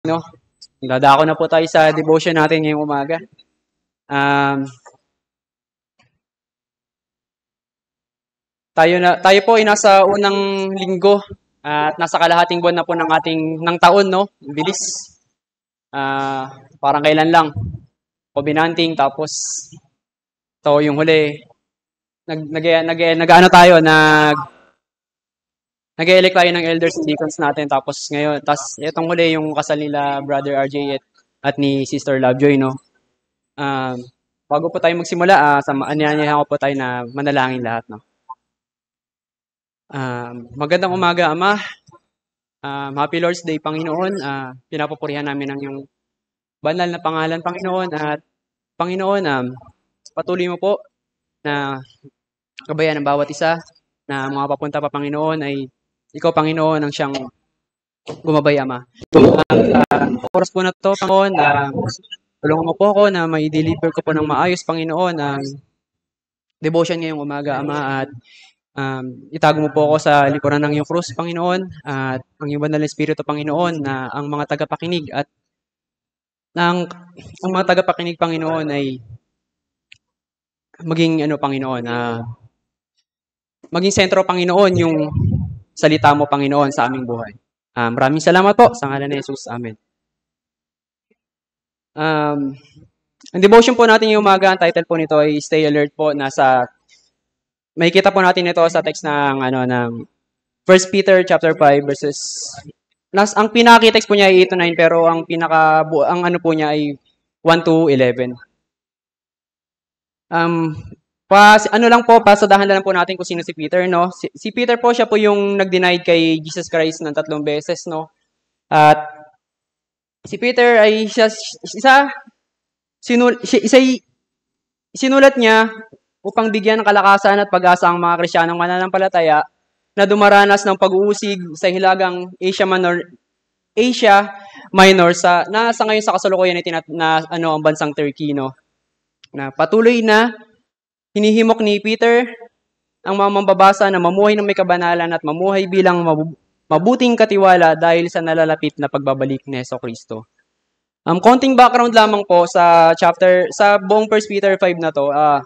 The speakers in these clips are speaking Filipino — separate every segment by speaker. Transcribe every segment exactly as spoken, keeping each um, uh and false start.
Speaker 1: No? Dadako na po tayo sa devotion natin ngayong umaga. Um, tayo na tayo po ay nasa unang linggo at nasa kalahating buwan na po ng ating ng taon, no? Bilis. Ah, uh, parang kailan lang. Covenanting tapos to yung huli. Nag nag nag, nag ano tayo, nag nag-elect tayo ng elders and deacons natin tapos ngayon, tas itong huli yung kasal nila Brother R J at, at ni Sister Lovejoy, no? Um, bago po tayo magsimula, uh, sa anyayahan ko po tayo na manalangin lahat, no? Um, magandang umaga, Ama. Um, Happy Lord's Day, Panginoon. Uh, pinapupurihan namin ang iyong banal na pangalan, Panginoon. At Panginoon, um, patuloy mo po na kabayan ng bawat isa na mga papunta pa, Panginoon, ay ikaw, Panginoon, ang siyang gumabay, Ama. Ang uh, oras po na to, Panginoon, uh, tulungan mo po ako na mai-deliver ko po ng maayos, Panginoon, ang devotion ngayong umaga, Ama, at um, itago mo po ako sa likuran ng iyong krus, Panginoon, at ang iyong banal na Espiritu, Panginoon, na ang mga tagapakinig at ng ang mga tagapakinig, Panginoon, ay maging ano, Panginoon, uh, maging sentro, Panginoon, yung salita mo, Panginoon, sa aming buhay. Uh, maraming salamat po sa ngalan ni Jesus. Amen. Um, ang devotion po natin yung umaga, ang title po nito ay Stay Alert po. Nasa makikita po natin ito sa text ng ano ng First Peter chapter five verses nas ang pinaki-text po niya ay eight to nine pero ang pinaka ang ano po niya ay one to eleven. Um pa ano lang po, pasadahan lang po natin kung sino si Peter, no? Si, si Peter po, siya po yung nag-deny kay Jesus Christ ng tatlong beses, no? At si Peter ay siya isa sinul isa sinulat niya upang bigyan ng kalakasan at pag-asa ang mga Kristiyanong mananampalataya na dumaranas ng pag-uusig sa hilagang Asia Minor, Asia Minor sa nasa ngayon sa kasalukuyan na, tinat, na ano ang bansang Turkey, no? Na patuloy na hinihimok ni Peter ang mga mambabasa na mamuhay ng may kabanalan at mamuhay bilang mabu- mabuting katiwala dahil sa nalalapit na pagbabalik ni Jesucristo. Um, konting background lamang po sa chapter, sa buong First Peter five na to. Ah, uh,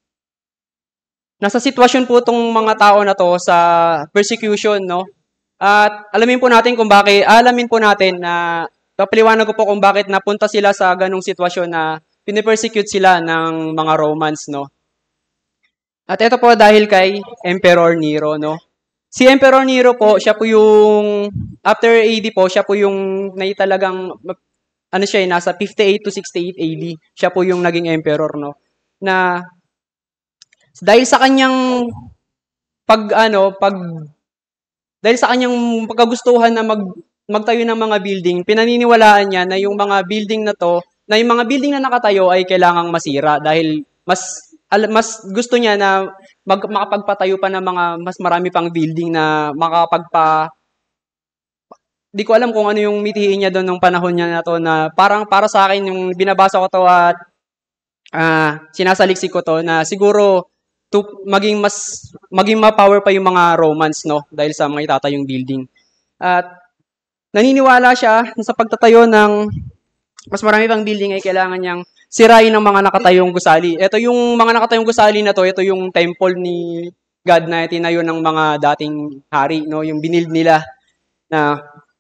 Speaker 1: nasa sitwasyon po itong mga tao na to sa persecution, no? At alamin po natin kung bakit, alamin po natin na, papaliwanag ko po kung bakit napunta sila sa ganong sitwasyon na pinipersecute sila ng mga Romans, no? At ito po dahil kay Emperor Nero, no? Si Emperor Nero po, siya po yung, after A D po, siya po yung naitalagang, ano siya, nasa fifty-eight to sixty-eight A D, siya po yung naging emperor, no? Na, dahil sa kanyang pag ano, pag dahil sa kanyang pagkagustuhan na mag magtayo ng mga building, pinaniniwalaan niya na yung mga building na to, na yung mga building na nakatayo ay kailangang masira dahil mas mas gusto niya na mag, makapagpatayo pa ng mga mas marami pang building na makapagpa di ko alam kung ano yung mitihin niya doon nung panahon niya na to, na parang para sa akin yung binabasa ko to at uh, sinasaliksik ko to na siguro to maging mas maging ma-power pa yung mga Romans, no, dahil sa mga itatayong building. At naniniwala siya na sa pagtatayo ng mas marami pang building ay kailangan niyang sirain ng mga nakatayong gusali. Ito yung mga nakatayong gusali na to, ito yung temple ni God na tinayo ng mga dating hari, no, yung binild nila na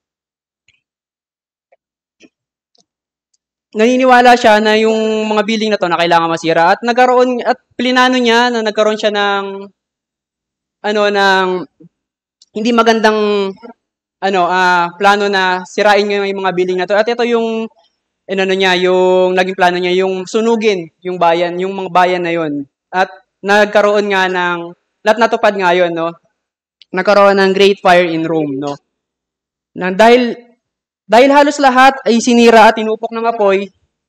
Speaker 1: naniniwala siya na yung mga building na to na kailangan masira at nagkaroon at plinano niya na nagkaroon siya ng ano ng hindi magandang ano uh, plano na sirain niya yung mga building na to. At ito yung ano niya, yung naging plano niya, yung sunugin yung bayan, yung mga bayan na yon. At nagkaroon nga ng lahat natupad nga yon, no. Nagkaroon ng Great Fire in Rome, no. Na dahil dahil halos lahat ay sinira at tinupok ng apoy,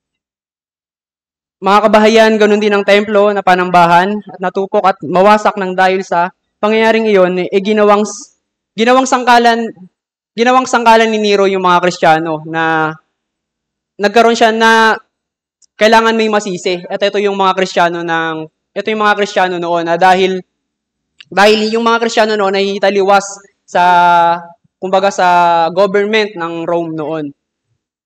Speaker 1: mga kabahayan, ganun din ang templo na panambahan at natupok at mawasak ng dahil sa pangyayaring iyon, eh, ginawang, ginawang sangkalan, ginawang sangkalan ni Nero yung mga Kristiyano na nagkaroon siya na kailangan may masisi. At ito yung mga Kristiyano ng, ito yung mga Kristiyano noon na dahil, dahil yung mga Kristiyano noon ay taliwas sa kumbaga sa government ng Rome noon.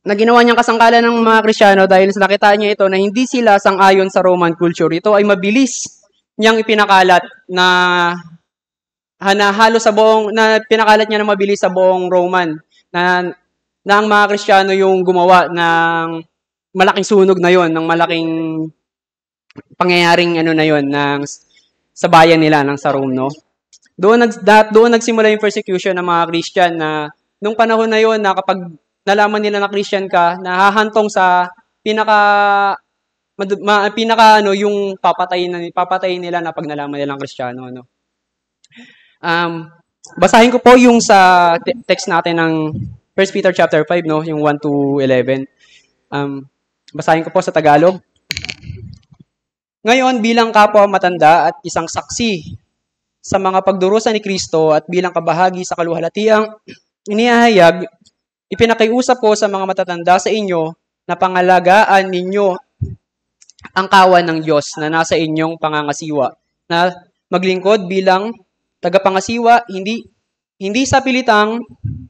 Speaker 1: na ginawa niyang kasangkalan ng mga Kristiyano dahil sa nakita niya ito na hindi sila sang-ayon sa Roman culture. Ito ay mabilis niyang ipinakalat na hanahalo sa buong, na pinakalat niya na mabilis sa buong Roman, na, na ang mga Kristiyano yung gumawa ng malaking sunog na yon, ng malaking pangyayaring ano na yon, ng, sa bayan nila, ng sa Rome, no? Doon, nag, doon nagsimula yung persecution ng mga Christian na nung panahon na yon na kapag nalaman nila na Christian ka, nahahantong sa pinaka mad, ma, pinaka ano yung papatayin na papatayin nila na pag nalaman nilang Kristiyano, no. Um basahin ko po yung sa te- text natin ng First Peter chapter five, no, yung one to eleven. Um basahin ko po sa Tagalog. Ngayon, bilang kapwa matanda at isang saksi sa mga pagdurusa ni Kristo at bilang kabahagi sa kaluhalatiang inihahayag, ipinakiusap ko sa mga matatanda sa inyo na pangalagaan ninyo ang kawan ng Diyos na nasa inyong pangangasiwa, na maglingkod bilang tagapangasiwa, hindi hindi sa pilitang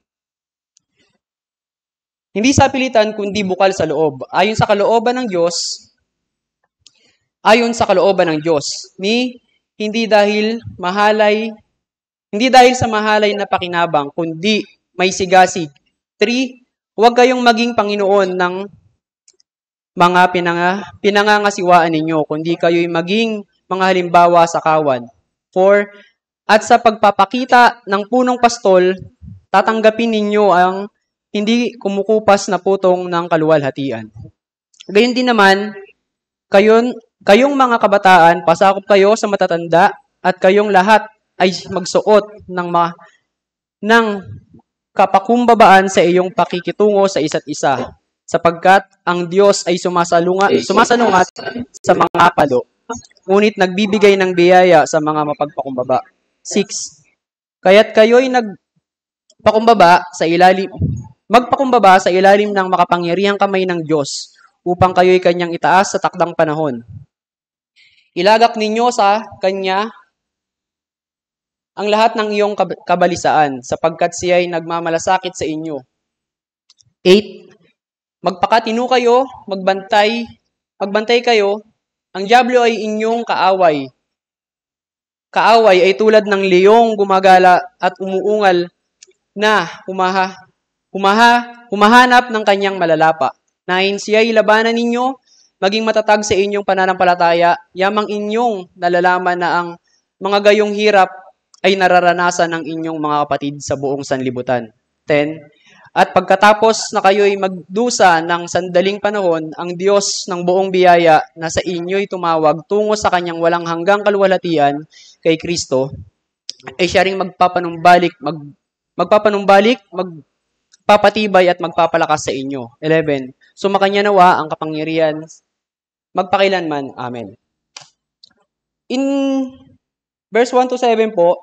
Speaker 1: hindi sa pilitan kundi bukal sa loob, ayon sa kalooban ng Diyos, ayon sa kalooban ng Diyos, ni hindi dahil mahalay, hindi dahil sa mahalay na pakinabang, kundi may sigasig. Three, huwag kayong maging Panginoon ng mga pinanga, pinangangasiwaan ninyo, kundi kayo'y maging mga halimbawa sa kawan. Four, at sa pagpapakita ng punong pastol, tatanggapin ninyo ang hindi kumukupas na putong ng kaluwalhatian. Gayon din naman, kayon, kayong mga kabataan, pasakop kayo sa matatanda, at kayong lahat ay magsuot ng, ma, ng kapakumbabaan sa iyong pakikitungo sa isa't isa, sapagkat ang Diyos ay sumasalunga, sumasalungat sa mga palo, ngunit nagbibigay ng biyaya sa mga mapagpakumbaba. Six, kaya't kayo'y nagpakumbaba sa ilalim, magpakumbaba sa ilalim ng makapangyarihang kamay ng Diyos, upang kayo'y kanyang itaas sa takdang panahon. Ilagak ninyo sa kanya ang lahat ng iyong kabalisaan, sapagkat siya ay nagmamalasakit sa inyo. Eight, magpakatino kayo, magbantay, magbantay kayo, ang dyablo ay inyong kaaway. Kaaway ay tulad ng leyong gumagala at umuungal na humaha, humaha, humahanap ng kanyang malalapa. Nine, siya ay labanan ninyo, maging matatag sa inyong pananampalataya, yamang inyong nalalaman na ang mga gayong hirap ay nararanasan ng inyong mga kapatid sa buong sanlibutan. Ten, at pagkatapos na kayo'y magdusa ng sandaling panahon, ang Diyos ng buong biyaya na sa inyo'y tumawag tungo sa kanyang walang hanggang kaluwalhatian kay Kristo, ay siya ring magpapanumbalik, mag, magpapanumbalik, magpapatibay at magpapalakas sa inyo. Eleven, sumakanya nawa ang kapangyarihan magpakilanman. Amen. In verse one to seven po,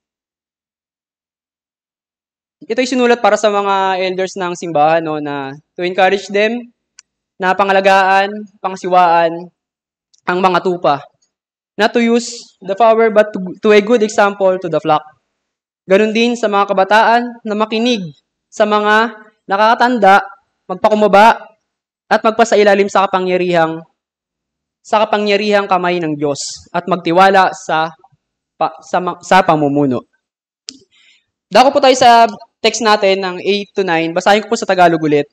Speaker 1: ito'y sinulat para sa mga elders ng simbahan, no, na to encourage them na pangalagaan, pangasiwaan ang mga tupa. Not to use the power but to, to a good example to the flock. Ganon din sa mga kabataan na makinig sa mga nakakatanda, magpakumbaba at magpasailalim sa kapangyarihang sa kapangyarihang kamay ng Diyos at magtiwala sa pa, sa, sa pamumuno. Dako po tayo sa text natin ng eight to nine. Basahin ko po sa Tagalog ulit.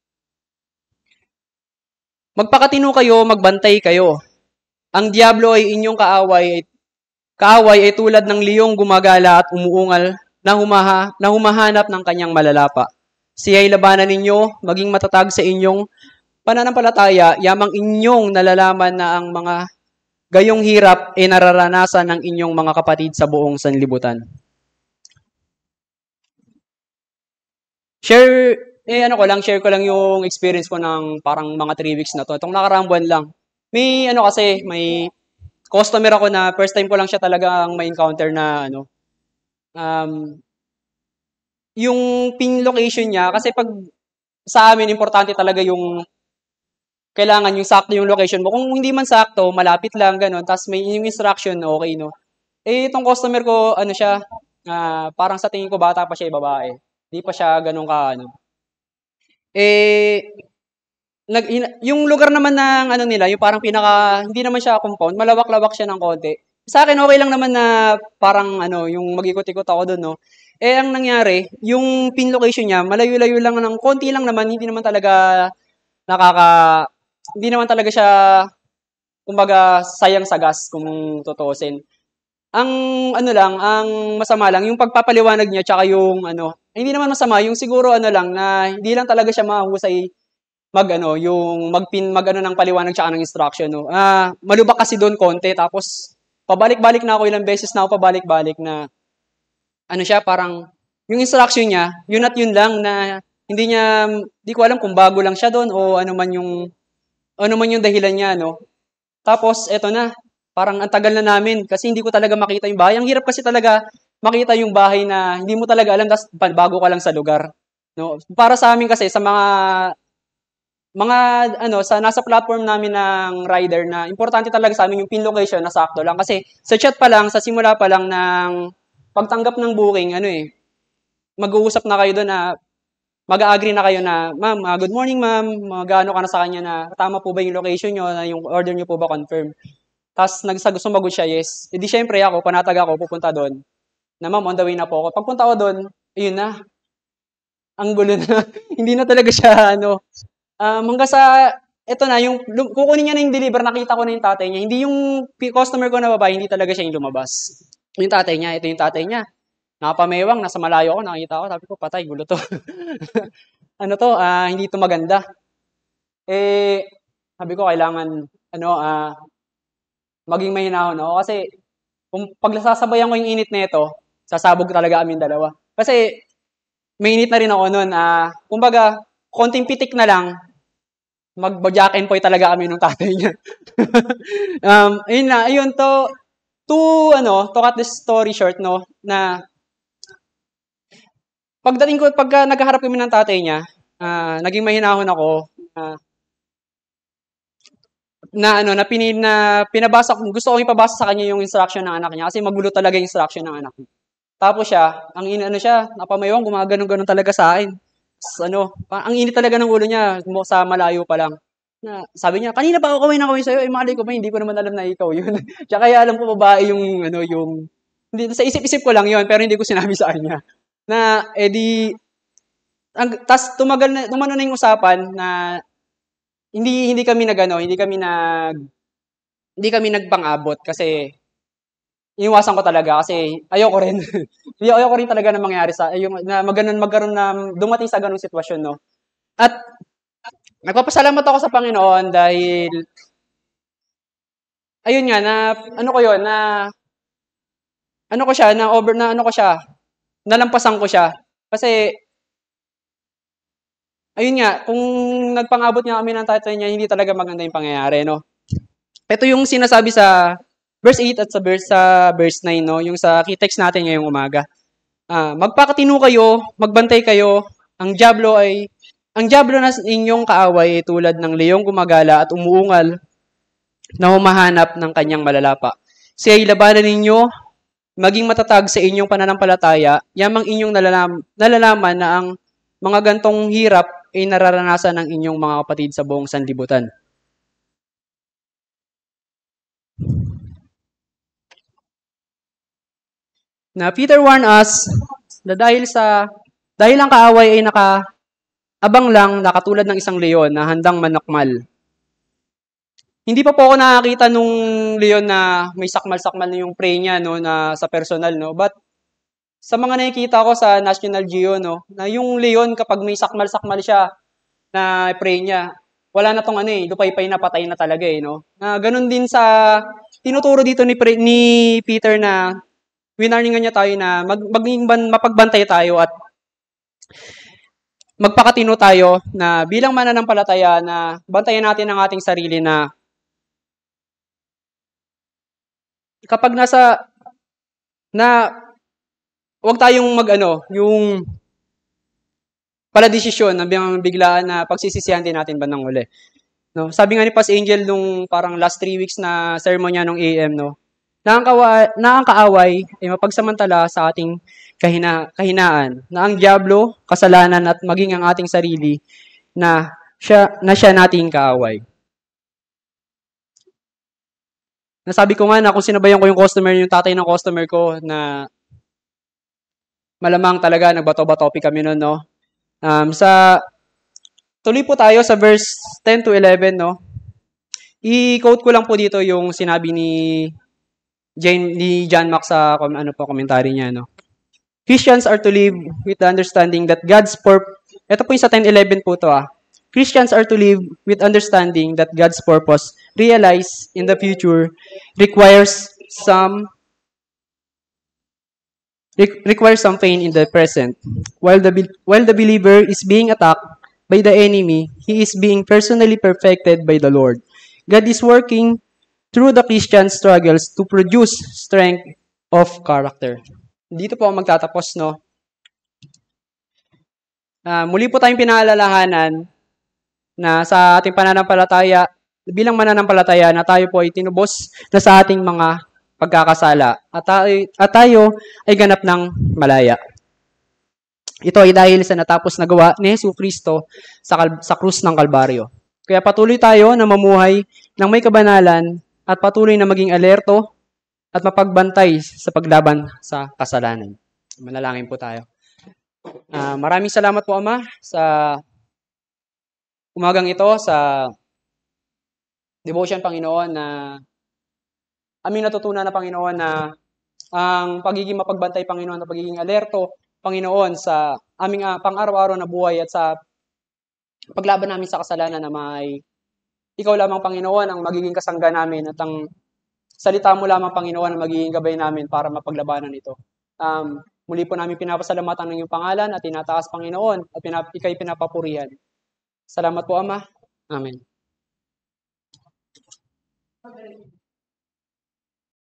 Speaker 1: Magpakatino kayo, magbantay kayo. Ang diablo ay inyong kaaway. Kaaway ay tulad ng liyong gumagala at umuungal na, humaha, na humahanap ng kanyang malalapa. Siya ay labanan ninyo, maging matatag sa inyong pananampalataya, yamang inyong nalalaman na ang mga gayong hirap ay nararanasan ng inyong mga kapatid sa buong sanlibutan. Share, eh ano ko lang, share ko lang yung experience ko ng parang mga three weeks na to. Itong nakaraang buwan lang. May ano kasi, may customer ako na first time ko lang siya talagang may encounter na ano, um, yung pin location niya, kasi pag sa amin, importante talaga yung kailangan yung sakto yung location mo. Kung hindi man sakto, malapit lang, gano'n, tapos may yung instruction, okay, no? Eh, itong customer ko, ano siya, uh, parang sa tingin ko, bata pa siya, babae. Hindi pa siya ganun ka, ano. Eh, nag, in- yung lugar naman ng ano nila, yung parang pinaka, hindi naman siya compound, malawak-lawak siya ng konti. Sa akin, okay lang naman na parang ano, yung mag-ikot-ikot ako doon, no? Eh, ang nangyari, yung pin location niya, malayo-layo lang ng konti lang naman, hindi naman talaga nakaka, hindi naman talaga siya, kumbaga, sayang sa gas kung tutuusin. Ang ano lang, ang masama lang, yung pagpapaliwanag niya, tsaka yung ano, hindi naman masama, yung siguro ano lang, na hindi lang talaga siya mahusay mag ano, yung magpin mag ano ng paliwanag tsaka ng instruction, no. Ah, malubak kasi doon konti tapos pabalik-balik na ako ilang beses na ako pabalik-balik na ano siya parang yung instruction niya, yun at yun lang na hindi niya hindi ko alam kung bago lang siya doon o ano man yung ano man yung dahilan niya, no. Tapos eto na, parang ang tagal na namin kasi hindi ko talaga makita yung bahay. Ang hirap kasi talaga makita yung bahay na hindi mo talaga alam tas bago ka lang sa lugar, no. Para sa amin kasi sa mga mga ano sa nasa platform namin ng rider na importante talaga sa amin yung pin location na sakto lang kasi sa chat pa lang sa simula pa lang ng pagtanggap ng booking ano eh mag-uusap na kayo doon na mag-agree na kayo na ma'am uh, good morning ma'am magano ka na sa kanya na tama po ba yung location nyo na yung order nyo po ba confirm tapos nagsagot sumagot siya yes edi syempre ako panatag ako pupunta doon na ma'am on the way na po ako pagpunta ko doon ayun na ang gulo na hindi na talaga siya ano. Um, hanggang sa, eto na, yung, lum- kukunin niya na yung deliver, nakita ko na yung tatay niya. Hindi yung pi- customer ko na babae, hindi talaga siya yung lumabas. Yung tatay niya, ito yung tatay niya. Nakapamewang, nasa malayo ako, nakita ko, sabi ko, patay, gulo to. Ano to, ah, hindi to maganda. Eh, sabi ko, kailangan, ano, ah, maging mahinahon ako. Kasi, kung pagsasabayan ko yung init nito, sasabog talaga kami dalawa. Kasi, may init na rin ako noon. Ah, kumbaga, konting pitik na lang, mag-jack and poy talaga kami nung tatay niya. um, ayun na, ayun to, to, ano, to cut the story short, no, na, pagdating ko, pagka nagkaharap kami ng tatay niya, ah, naging mahinahon ako, ah, na, ano, na, pinin, na pinabasa ko, gusto ko ipabasa sa kanya yung instruction ng anak niya, kasi magulo talaga yung instruction ng anak niya. Tapos siya, ang in, ano siya, napamayawan, gumaganon-ganon talaga sa akin. S- ano, pa- ang init talaga ng ulo niya, mo- sa malayo pa lang. Na, sabi niya, kanina pa ako kaway na kaway sa'yo, eh malay ko ba, hindi ko naman alam na ikaw yun. Tsaka kaya alam ko babae yung, ano, yung, hindi, sa isip-isip ko lang yun, pero hindi ko sinabi sa kanya. Na, edi, ang, tas tumagal na, tumano na yung usapan na, hindi, hindi kami nagano, hindi kami nag, hindi kami nagpang-abot kasi, iniwasan ko talaga kasi ayoko rin. Hindi ayoko rin talaga na mangyari sa yung na maganon magkaroon na dumating sa ganung sitwasyon, no. At nagpapasalamat ako sa Panginoon dahil ayun nga na ano ko 'yon na ano ko siya na over na ano ko siya, nalampasan ko siya. Kasi ayun nga kung nagpang-abot nga kami ng tatay niya hindi talaga maganda yung pangyayari, no. Ito yung sinasabi sa verse eight at sa verse sa verse nine, no, yung sa key text natin ngayong umaga. Ah, magpakatino kayo, magbantay kayo. Ang diablo ay ang diablo na inyong kaaway ay tulad ng leong gumagala at umuungal na humahanap ng kanyang malalapa. Siya ay labanan ninyo, maging matatag sa inyong pananampalataya, yamang inyong nalalam, nalalaman na ang mga gantong hirap ay nararanasan ng inyong mga kapatid sa buong sanlibutan. Na Peter warned us na dahil sa dahil ang kaaway ay naka abang lang na katulad ng isang leon na handang manakmal. Hindi pa po ako nakakita nung leon na may sakmal-sakmal na yung prey niya, no, na sa personal, no. But sa mga nakikita ko sa National Geo, no, na yung leon kapag may sakmal-sakmal siya na prey niya, wala na tong ano eh, lupay-pay na patay na talaga eh, no. Na ganun din sa tinuturo dito ni pre, ni Peter na winarningan niya tayo na mag, maging ban, mapagbantay tayo at magpakatino tayo na bilang mananampalataya na bantayan natin ang ating sarili na kapag nasa na wag tayong mag-ano, yung pala desisyon na biglaan na pagsisisihan din natin bandang uli. No, sabi nga ni Pas Angel nung parang last three weeks na sermon niya nung A M, no, na ang, kawa, na ang kaaway ay mapagsamantala sa ating kahina, kahinaan, na ang diablo, kasalanan at maging ang ating sarili na siya, na siya nating kaaway. Nasabi ko nga na kung sinabayan ko yung customer, yung tatay ng customer ko na malamang talaga nagbato-batopi kami noon, no? Um, sa tuloy po tayo sa verse ten to eleven, no? I-quote ko lang po dito yung sinabi ni Jane, ni John Mack sa ano po commentary niya, no? Christians are to live with the understanding that God's purpose. Ito po yung sa ten eleven po to ah. Christians are to live with understanding that God's purpose realized in the future requires some requires some pain in the present. While the while the believer is being attacked by the enemy, he is being personally perfected by the Lord. God is working through the Christian struggles to produce strength of character. Dito po ang magtatapos, no? Uh, muli po tayong pinaalalahanan na sa ating pananampalataya, bilang mananampalataya na tayo po ay tinubos na sa ating mga pagkakasala at tayo, at tayo ay ganap ng malaya. Ito ay dahil sa natapos na gawa ni Jesu Kristo sa, sa krus ng Kalbaryo. Kaya patuloy tayo na mamuhay ng may kabanalan at patuloy na maging alerto at mapagbantay sa paglaban sa kasalanan. Manalangin po tayo. Uh, maraming salamat po, Ama, sa umagang ito, sa devotion, Panginoon, na aming natutunan na, Panginoon, na ang pagiging mapagbantay, Panginoon, na pagiging alerto, Panginoon, sa aming uh, pang-araw-araw na buhay at sa paglaban namin sa kasalanan na may ikaw lamang, Panginoon, ang magiging kasangga namin at ang salita mo lamang, Panginoon, ang magiging gabay namin para mapaglabanan ito. Um, muli po namin pinapasalamatan ng iyong pangalan at tinataas, Panginoon, at pinap- ikay pinapapurihan. Salamat po, Ama. Amen.